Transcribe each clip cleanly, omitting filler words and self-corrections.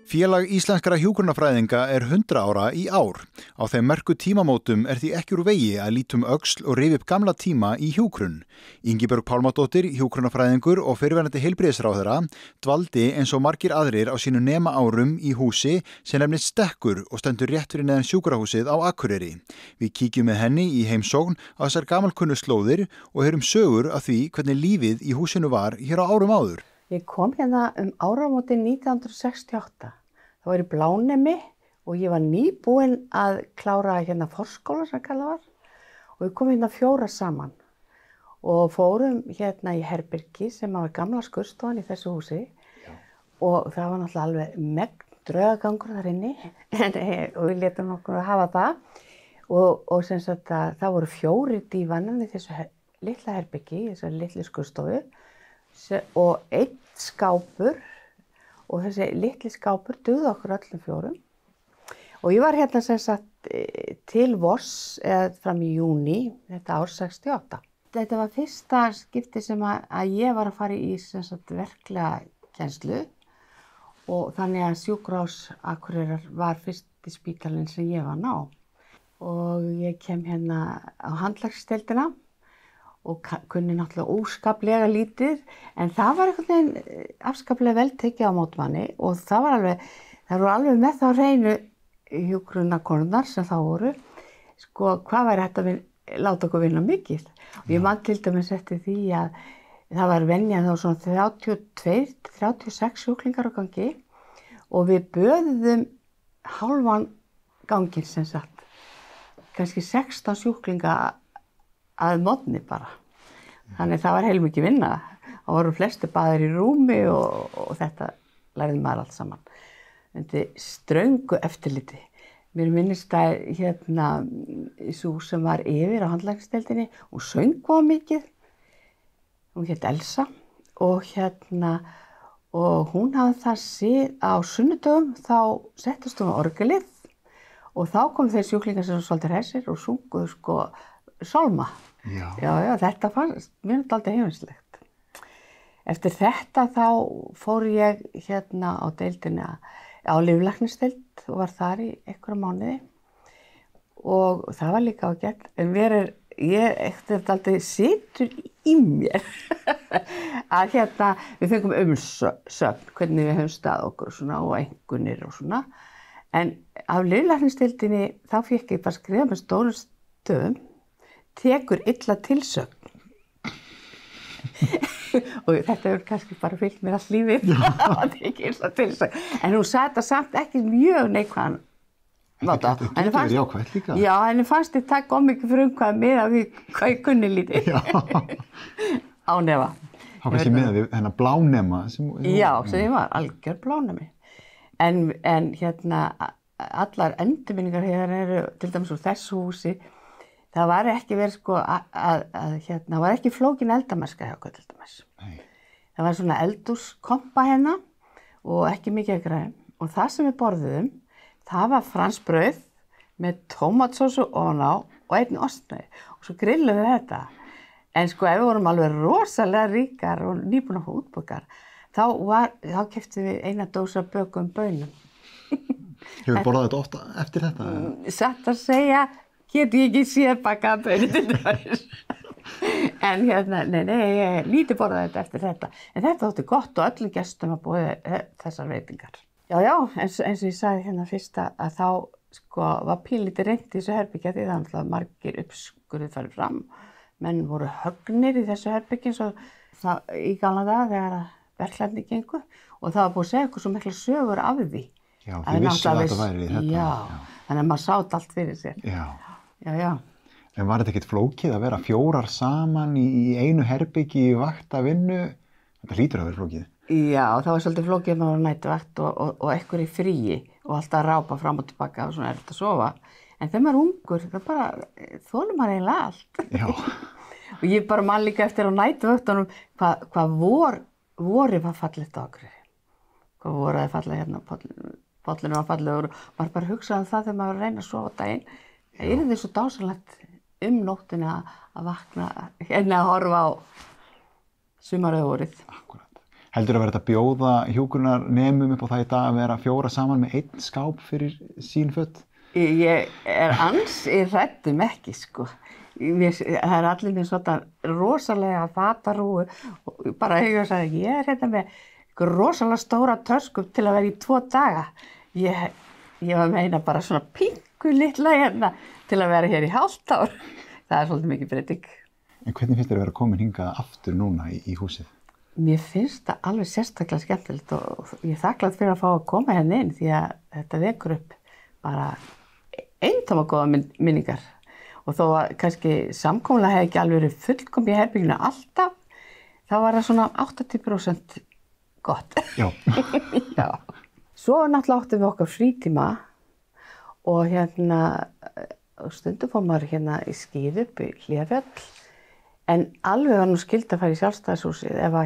Félag íslenskra hjúkrunarfræðinga 100 ára í ár. Á þeim merku tímamótum því ekki úr vegi að lítum öxl og rifja upp gamla tíma í hjúkrun. Ingibjörg Pálmadóttir, hjúkrunarfræðingur og fyrrverandi heilbrigðisráðherra, dvaldi eins og margir aðrir á sínu nema árum í húsi sem nefnist Stekkur og stendur rétt fyrir neðan sjúkrahúsið á Akureyri. Við kíkjum með henni í heimsókn á þessar gamalkunnu slóðir og heyrum sögur af því hvernig lífið í húsinu var hér á árum áður. Ég kom hérna áramótin 1968. Það var í Blánemi og ég var nýbúin að klára hérna forskóla sem kallað var og við komum hérna 4 saman og fórum hérna í herbergi sem var gamla skurðstofan í þessu húsi. Já. Og það var náttúrulega alveg megn draugagangur þar inni og við létum okkur að hafa það og sem sagt að það voru 4 dívanar í þessu litla herbergi, í þessari litlu skurðstofu og 1 skápur og þessi litli skápur dugði okkur öllum 4 og ég var hérna sem sagt til vors eða fram í júní þetta ár 68. Þetta var fyrsta skipti sem að ég var að fara í sem sagt verklega kennslu og þannig að sjúkrahús Akureyrar var fyrsti spítalinn sem ég var ná og ég kem hérna á handlagsdeildina og kunni náttúrulega óskaplega lítið, en það var einhvern veginn afskaplega vel tekið á móti manni og það voru alveg með þá hreinu hjúkrunarkonurnar sem þá voru, sko hvað væri hægt að láta okkur vinna mikið. Og ég man til dæmis eftir því að það var venja þá svona 32-36 sjúklingar á gangi og við böðum hálfan ganginn sem sagt, kannski 16 sjúklinga að morgni bara. Þannig það var heilmikið vinna. Það voru flesti baðir í rúmi og þetta lærði maður allt saman. Þetta ströngu eftirliti. Mér minnist að hérna sú sem var yfir á handlæknisdeildinni og söng var mikið. Hún hét Elsa og hérna og hún hafði það síð á sunnudögum þá settist hún á orgelið og þá kom þeir sjúklingar sem svolítið hressir og sunguðu sko sálma. Já, þetta fannst mér dálítið heimilislegt. Eftir þetta þá fór ég hérna á deildina á lyflæknisdeild og var þar í einhverja mánuði og það var líka ágætt. En eftir dálítið situr í mér að hérna við fengum umsögn hvernig við höfum stað okkur og svona og einkunnir og svona. En á lyflæknisdeildinni þá fékk ég bara skrifa með stórum stöfum tekur illa tilsögn. Og þetta hefur kannski bara fylgt mér allt lífið að tekja illa tilsögn. En hún sagði þetta samt ekki mjög neikvæðan máta. Þetta getur jákvætt líka. Já, henni fannst ég taka mikið frumkvæði með að hvað ég kunni lítið. Ánefa. Þá kannski með við hennar blánema. Já, sem ég var algjör blánemi. En hérna allar endurminningar hér eru til dæmis úr þessu húsi. Það var ekki verið sko það var ekki flókin eldamerska hjá okkur til dæmis. Nei. Það var svona eldhúskompa hérna og ekki mikið græn. Og það sem við borðuðum, það var fransbrauð með tómatsósu ofan á og 1 ostnauð. Og svo grilluðum við þetta. En sko ef við vorum alveg rosalega ríkar og nýbúin að fá útborgar, þá keyptum við 1 dós af bökuðum baunum. Hefur borðað þetta ofta eftir þetta? Satt að segja, get ég ekki séð bakaða baunir til dæmis. En hérna, nei, ég lítið borðað þetta eftir þetta. En þetta þótti gott og öllum gestum að búið þessar veitingar. Já, eins og ég sagði hérna fyrst að þá sko var pínlítið reynt í þessu herbergi því það var margir uppskurðir farið fram. Menn voru högnir í þessu herbergi eins og það í gamla daga þegar verklæðni gengu og það var búið að segja okkur svo mikla sögur af því. Já, þið vissu að þetta væri þetta. Já, þannig að maður sátt allt fyrir sér. Já. En var þetta ekkert flókið að vera 4 saman í einu herbergi í vaktavinnu? Þetta hlýtur að vera flókið. Já, það var svolítið flókið að maður var næturvakt og eitthvað í fríi og alltaf að rápa fram og tilbaka og svona erfitt að sofa. En þegar maður er ungur, það bara þolum maður eiginlega allt. Já. Og ég bara man líka eftir á næturvaktunum hvað vorið var fallegt á Akureyri. Hvað vorið var fallegt hérna, pollinu var fallegur og maður bara hugsaði það þegar maður var að reyna að sofa daginn. Það yrði svo dásanlegt nóttina að vakna hérna að horfa á sumarauðvorið. Akkúrat. Heldur að vera að bjóða hjúkrunarnemum upp á það í dag að vera 4 saman með einn skáp fyrir sín föt? Ég ansi hrædd ekki, sko. Það allir með svona rosalega fatarúu og bara ég sagði, ég hérna með rosalega stóra tösku til að vera í 2 daga. Ég var meina bara svona pingu litla hérna til að vera hér í hálft ár. Það svolítið mikið breyting. En hvernig finnst þér að vera komin hingað aftur núna í húsið? Mér finnst það alveg sérstaklega skemmtilegt og ég þakklátt fyrir að fá að koma hérna inn því að þetta vekur upp bara eintóma góða minningar. Og þó að kannski samkomulag hefði ekki alveg verið fullkomið í herbygginu alltaf, þá var það svona 80% gott. Já. Já. Svo náttúrulega áttum við okkar frítíma og hérna stundum fór maður hérna í skíði upp í Hlíðarfjall. En alveg var nú skylt að fara í Sjálfstæðishúsið ef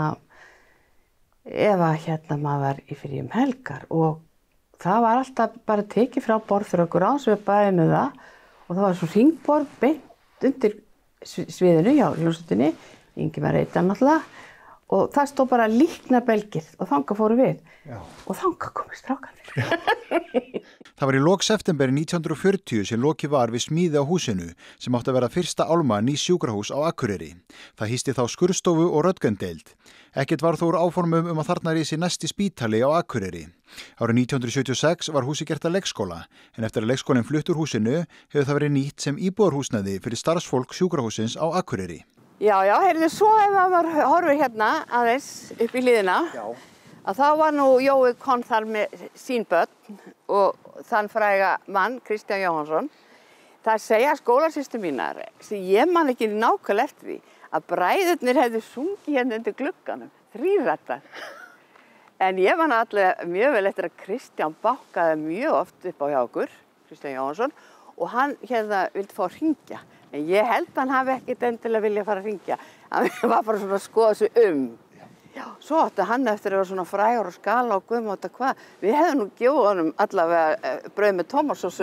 að maður var í frí helgar og það var alltaf bara tekið frá borð fyrir okkur án sem við bæðum með það og það var svo hringborð beint undir sviðinu hjá hljómsveitinni, Ingimar Eydal náttúrulega og það stóð bara líknarbelgir og þangað fórum við. Já. Og þangað komu strákarnir. Það var í lok september 1940 sem lokið var við smíði á húsinu sem átti að vera fyrsta álma nýs sjúkrahús á Akureyri. Það hýsti þá skurðstofu og röntgendeild. Ekkert var þó úr áformum að þarna risi næsti spítali á Akureyri. Árið 1976 var húsið gert að leikskóla en eftir að leikskólinn flutt úr húsinu hefur það verið nýtt sem íbúðarhúsnæði fyrir starfsfólk sjúkrahúsins á Akureyri. Já, heyrðu, svo ef maður horfir hérna aðeins upp í hliðina, að þá var nú Jói kom þar með sín börn og þann fræga mann, Kristján Jóhannsson. Það segja skólasystur mínar, sem ég man ekki nákvæmlega eftir því, að bræðurnir hefðu sungið hérna undir glugganum, 3 rattar. En ég man allavega mjög vel eftir að Kristján bákkaði mjög oft upp á hjá okkur, Kristján Jóhannsson, og hann hérna vildi fá að hringja. En ég held að hann hafi ekkert endilega viljað fara að hringja. Hann var bara svona að skoða sig Já, svo átti hann eftir að vera svona frægur og skala og guðmáta hvað. Við hefðum nú gefið honum allavega brauð með tómatsósu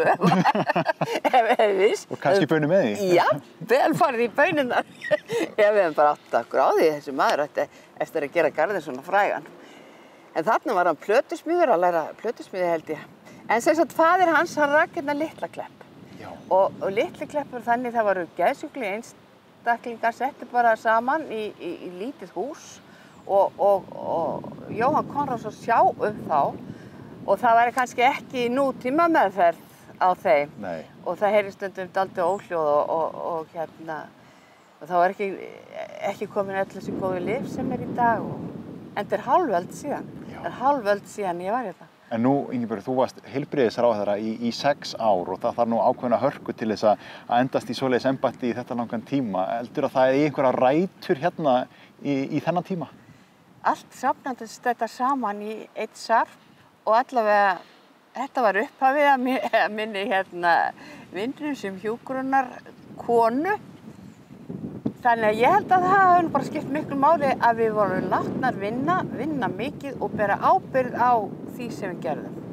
ef viss. Og kannski baunir með því? Já, vel farið í baunirnar. Við hefðum bara átt okkur á því þessi maður eftir að gera garðinn svona frægan. En þarna var hann plötusmíður að læra plötusmíði held ég. En sem sagt faðir hans, hann rak hérna Litlaklepp. Og Litlakleppur þannig það voru geðsjúklegir einstaklingar settir bara saman í lítið hús og Jóhann Konráðsson sjá þá og það væri kannski ekki nútíma meðferð á þeim. Nei. Og það heyrði stundum dálítið óhljóð og hérna og það var ekki komin öll þessi góðu lyf sem í dag en þetta er hálföld síðan. Það er hálföld síðan ég var hérna. En nú, Ingibjörg, þú varst heilbrigðisráðherra í 6 ár og það þarf nú ákveðna hörku til þess að endast í svoleiðis embætti í þetta langan tíma. Heldur að það er einhverja rætur hérna í þennan tíma? Allt safnandist þetta saman í eitt sarp og allavega þetta var upphafið að minni vinnu sem hjúkrunarkonu. Þannig að ég held að það hefur bara skipt miklu máli að við vorum látnar vinna mikið og bera ábyrgð á því sem við gerðum.